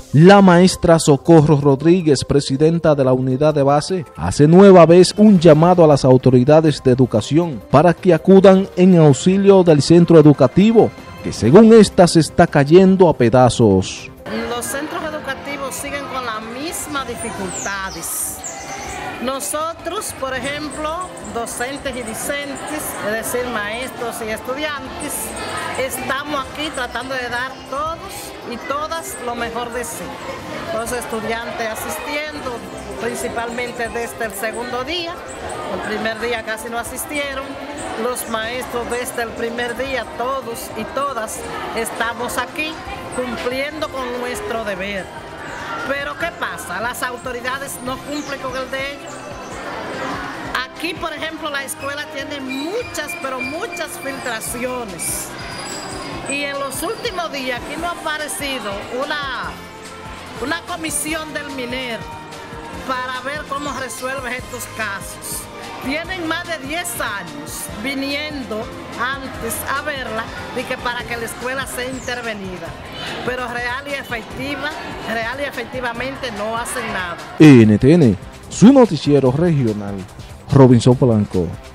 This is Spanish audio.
La maestra Socorro Rodríguez, presidenta de la unidad de base, hace nueva vez un llamado a las autoridades de educación para que acudan en auxilio del centro educativo, que según esta se está cayendo a pedazos. Los centros educativos siguen con las mismas dificultades. Nosotros, por ejemplo, docentes y discentes, es decir, maestros y estudiantes, estamos aquí tratando de dar todos y todas lo mejor de sí. Los estudiantes asistiendo, principalmente desde el segundo día, el primer día casi no asistieron, los maestros desde el primer día, todos y todas estamos aquí cumpliendo con nuestro deber. Pero ¿qué pasa? Las autoridades no cumplen con el de ellos. Aquí, por ejemplo, la escuela tiene muchas, pero muchas filtraciones. Y en los últimos días aquí no ha aparecido una comisión del MINER para ver cómo resuelve estos casos. Tienen más de 10 años viniendo antes a verla y que para que la escuela sea intervenida. Pero real y efectivamente no hacen nada. NTN, su noticiero regional, Robinson Polanco.